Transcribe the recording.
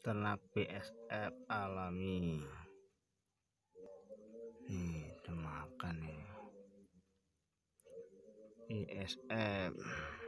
ternak BSF alami. Nih udah makan nih BSF.